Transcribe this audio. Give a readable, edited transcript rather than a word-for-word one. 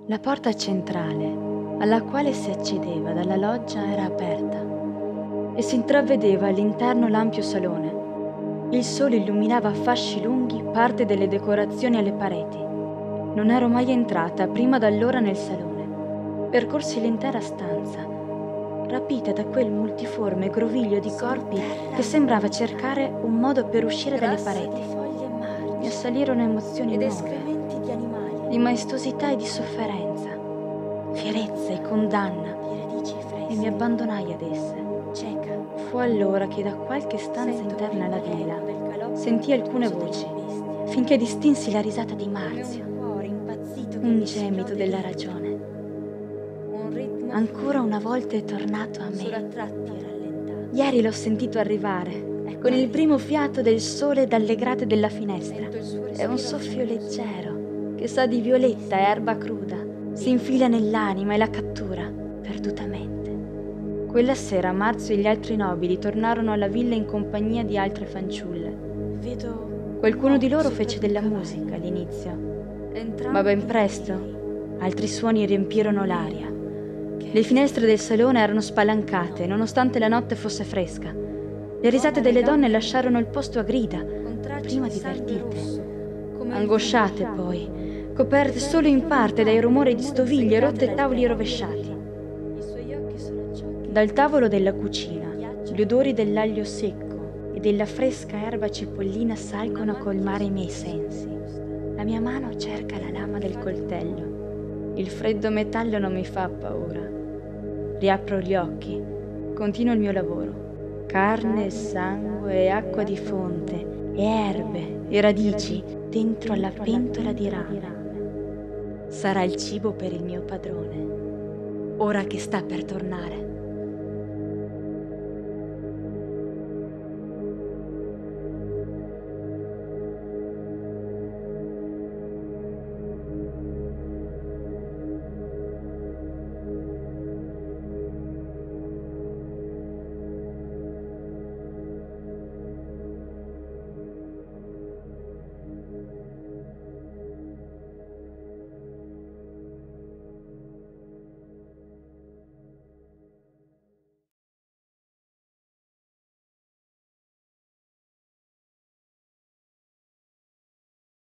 La porta centrale, alla quale si accedeva dalla loggia, era aperta e si intravedeva all'interno l'ampio salone. Il sole illuminava a fasci lunghi parte delle decorazioni alle pareti. Non ero mai entrata prima d'allora nel salone. Percorsi l'intera stanza, rapita da quel multiforme groviglio di corpi che sembrava cercare un modo per uscire dalle pareti. Mi assalirono emozioni nuove, di maestosità e di sofferenza, fierezza e condanna, e mi abbandonai ad esse. Fu allora che da qualche stanza interna alla villa sentii alcune voci, finché distinsi la risata di Marzio, un gemito della ragione. Ancora una volta è tornato a me. Ieri l'ho sentito arrivare, con il primo fiato del sole dalle grate della finestra. È un soffio leggero, che sa di violetta e erba cruda. Si infila nell'anima e la cattura, perdutamente. Quella sera Marzio e gli altri nobili tornarono alla villa in compagnia di altre fanciulle. Qualcuno di loro fece della musica all'inizio, ma ben presto altri suoni riempirono l'aria. Le finestre del salone erano spalancate, nonostante la notte fosse fresca. Le risate delle donne lasciarono il posto a grida, prima divertite, angosciate poi, coperte solo in parte dai rumori di stoviglie rotte e tavoli rovesciati. Dal tavolo della cucina, gli odori dell'aglio secco e della fresca erba cipollina salgono a colmare i miei sensi. La mia mano cerca la lama del coltello. Il freddo metallo non mi fa paura. Riapro gli occhi, continuo il mio lavoro. Carne, sangue e acqua di fonte, e erbe e radici dentro alla pentola di rame. Sarà il cibo per il mio padrone, ora che sta per tornare.